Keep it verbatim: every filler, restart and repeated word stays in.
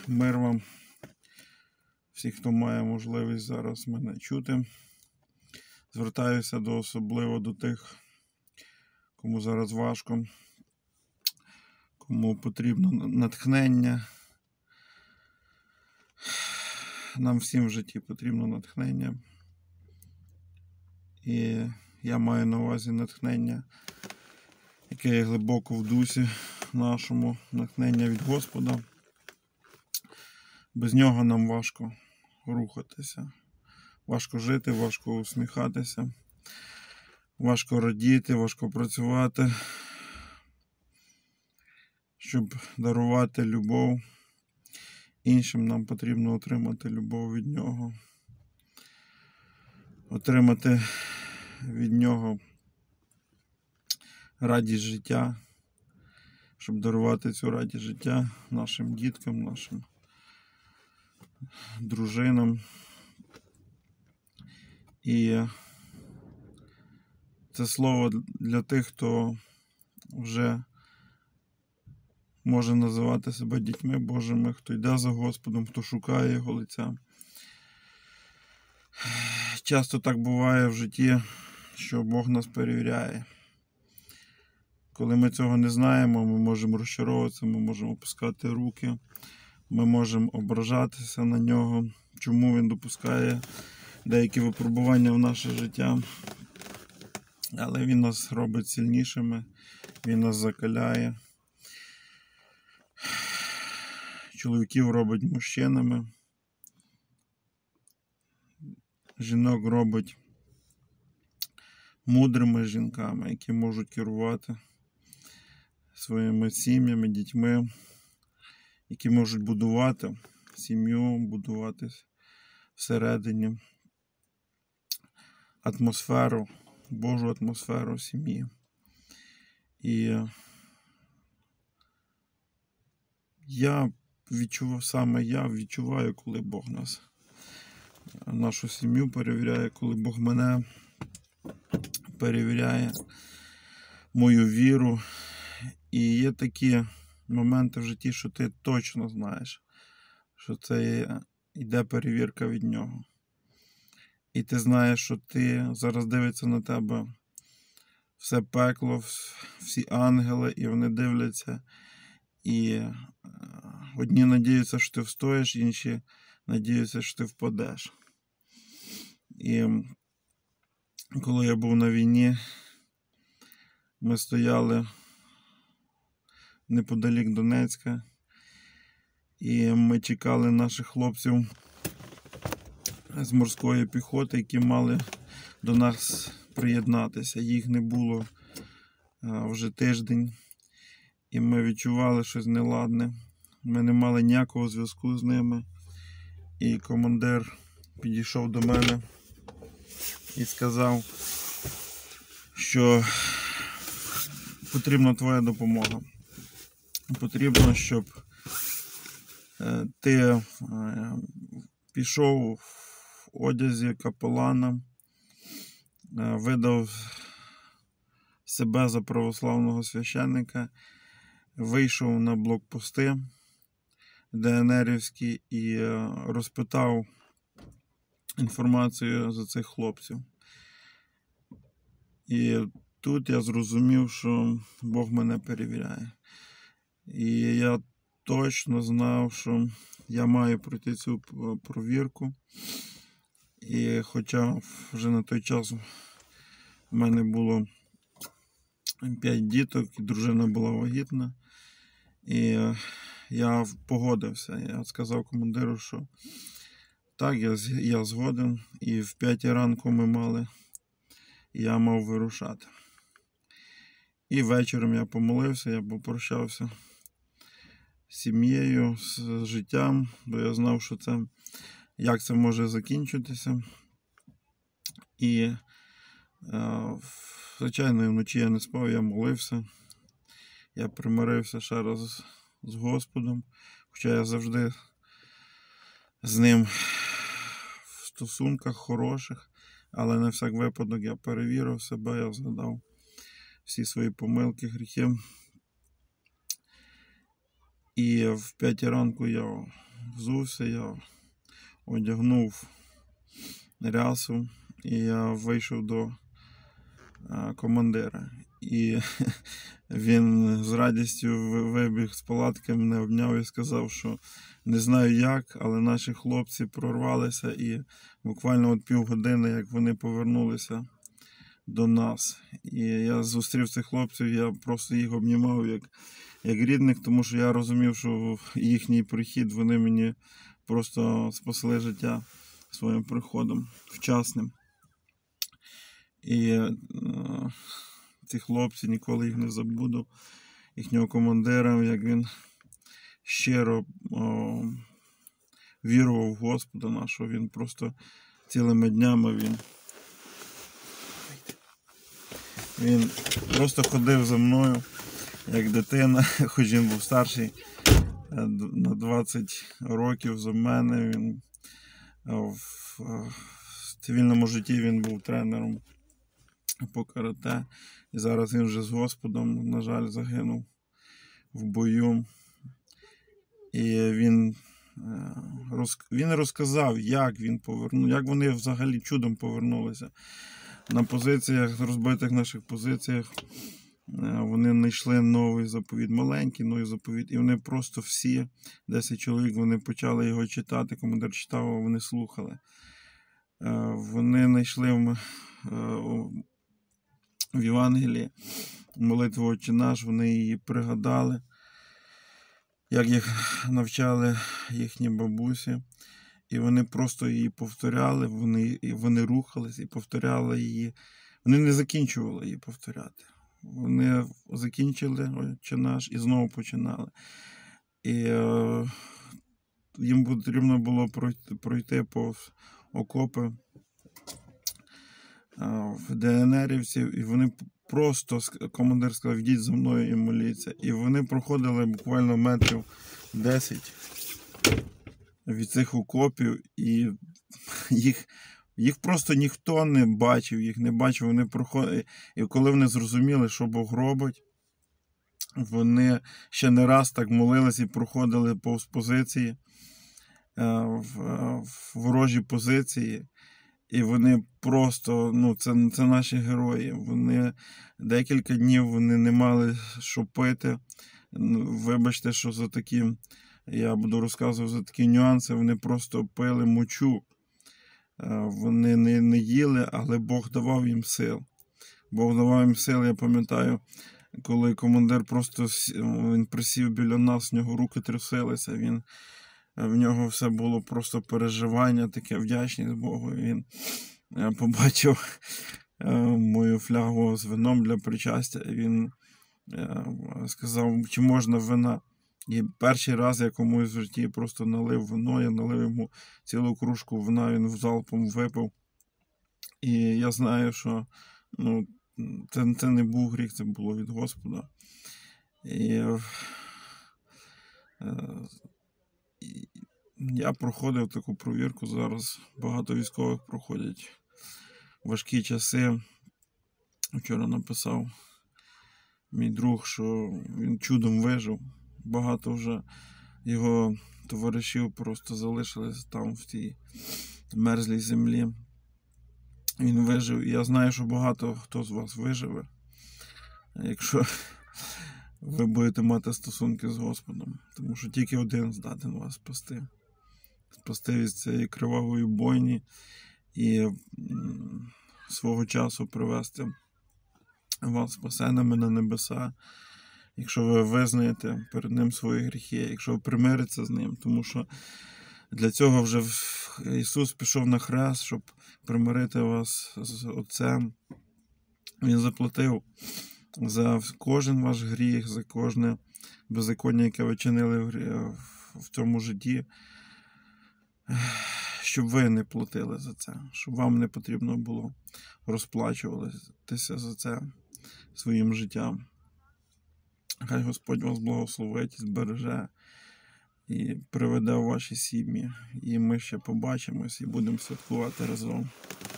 Мир вам, всі, хто має можливість зараз мене чути. Звертаюся до особливо до тих, кому зараз важко, кому потрібно натхнення. Нам всім в житті потрібно натхнення. І я маю на увазі натхнення, яке є глибоко в дусі нашому, натхнення від Господа. Без нього нам важко рухатися, важко жити, важко усміхатися, важко радіти, важко працювати, щоб дарувати любов. Іншим нам потрібно отримати любов від нього, отримати від нього радість життя, щоб дарувати цю радість життя нашим діткам, нашим дружинам. І це слово для тих, хто вже може називати себе дітьми Божими, хто йде за Господом, хто шукає Його лиця. Часто так буває в житті, що Бог нас перевіряє. Коли ми цього не знаємо, ми можемо розчаровуватися, ми можемо опускати руки, ми можемо ображатися на Нього, чому Він допускає деякі випробування в наше життя. Але Він нас робить сильнішими, Він нас закаляє. Чоловіків робить мужчинами, жінок робить мудрими жінками, які можуть керувати своїми сім'ями, дітьми, які можуть будувати сім'ю, будувати всередині атмосферу, Божу атмосферу сім'ї. І я відчував, саме я відчуваю, коли Бог нас, нашу сім'ю перевіряє, коли Бог мене перевіряє, мою віру. І є такі моменти в житті, що ти точно знаєш, що це йде перевірка від Нього. І ти знаєш, що ти зараз дивиться на тебе все пекло, всі ангели, і вони дивляться. І одні надіються, що ти встоїш, інші надіються, що ти впадеш. І коли я був на війні, ми стояли неподалік Донецька, і ми чекали наших хлопців з морської піхоти, які мали до нас приєднатися. Їх не було вже тиждень, і ми відчували щось неладне. Ми не мали ніякого зв'язку з ними. І командир підійшов до мене і сказав, що потрібна твоя допомога. Потрібно, щоб ти пішов в одязі капелана, видав себе за православного священника, вийшов на блокпости ДНРівські і розпитав інформацію за цих хлопців. І тут я зрозумів, що Бог мене перевіряє. І я точно знав, що я маю пройти цю провірку. І хоча вже на той час в мене було п'ять діток, і дружина була вагітна, і я погодився. Я сказав командиру, що так, я, я згоден. І в п'ятій ранку ми мали, я мав вирушати. І вечором я помолився, я попрощався з сім'єю, з життям, бо я знав, що це, як це може закінчитися. І, звичайно, вночі я не спав, я молився. Я примирився ще раз з Господом, хоча я завжди з Ним в стосунках хороших, але на всяк випадок я перевірив себе, я згадав всі свої помилки, гріхи. І в п'ятій ранку я взувся, я одягнув рясу і я вийшов до командира. І він з радістю вибіг з палатки, мене обняв і сказав, що не знаю як, але наші хлопці прорвалися і буквально от півгодини, як вони повернулися до нас. І я зустрів цих хлопців, я просто їх обнімав як, як рідних, тому що я розумів, що їхній прихід, вони мені просто спасли життя своїм приходом вчасним. І е, ці хлопці, ніколи їх не забуду, їхнього командира, як він щиро о, вірував в Господа нашого, він просто цілими днями він, він просто ходив за мною, як дитина, хоч він був старший на двадцять років за мене, він в цивільному житті він був тренером по карате. І зараз він вже з Господом, на жаль, загинув в бою. І він, роз... він розказав, як він повернув, як вони взагалі чудом повернулися. На позиціях, розбитих наших позиціях, вони знайшли новий заповіт, маленький новий заповіт. І вони просто всі, десять чоловік, вони почали його читати, командир читав, а вони слухали. Вони знайшли в, в Євангелії молитву «Отче наш», вони її пригадали, як їх навчали їхні бабусі. І вони просто її повторяли, вони, вони рухались і повторяли її. Вони не закінчували її повторяти. Вони закінчили «Отче наш» і знову починали. І е, їм потрібно було пройти, пройти повз окопи в ДНРівців, і вони просто, командир сказав, йдіть за мною і моліться. І вони проходили буквально метрів десять від цих окопів, і їх, їх просто ніхто не бачив, їх не бачив, вони проходили. І коли вони зрозуміли, що Бог робить, вони ще не раз так молились і проходили повз позиції, в ворожі позиції, і вони просто, ну, це, це наші герої. Вони декілька днів вони не мали що пити. Вибачте, що за такі, я буду розказувати за такі нюанси, вони просто пили мочу. Вони не, не їли, але Бог давав їм сил. Бог давав їм сил, я пам'ятаю, коли командир просто, він присів біля нас, в нього руки трясилися, він в нього все було просто переживання, таке вдячність Богу. Він побачив мою флягу з вином для причастя. Він сказав, чи можна вина. І перший раз я комусь в житті просто налив вино, я налив йому цілу кружку вина, він залпом випив. І я знаю, що ну, це, це не був гріх, це було від Господа. І я проходив таку провірку, зараз багато військових проходять важкі часи. Вчора написав мій друг, що він чудом вижив. Багато вже його товаришів просто залишились там в тій мерзлій землі. Він вижив. І я знаю, що багато хто з вас виживе, якщо ви будете мати стосунки з Господом. Тому що тільки один здатен вас спасти. Спасти від цієї кривавої бойні і свого часу привести вас спасеними на небеса, якщо ви визнаєте перед Ним свої гріхи, якщо ви примиритеся з Ним. Тому що для цього вже Ісус пішов на хрест, щоб примирити вас з Отцем. Він заплатив за кожен ваш гріх, за кожне беззаконня, яке ви чинили в цьому житті, щоб ви не платили за це, щоб вам не потрібно було розплачуватися за це своїм життям. Хай Господь вас благословить, збереже і приведе у ваші сім'ї. І ми ще побачимось і будемо святкувати разом.